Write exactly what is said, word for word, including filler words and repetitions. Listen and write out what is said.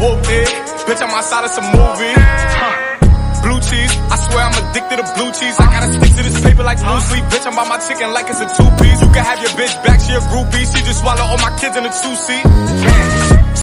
whooped it. Bitch, I'm outside of some movie. Huh. Blue cheese, I swear I'm addicted to blue cheese. I gotta stick to this paper like blue sleep. Bitch, I'm by my chicken like it's a two-piece. You can have your bitch back, she a groupie. She just swallow all my kids in a two-seat.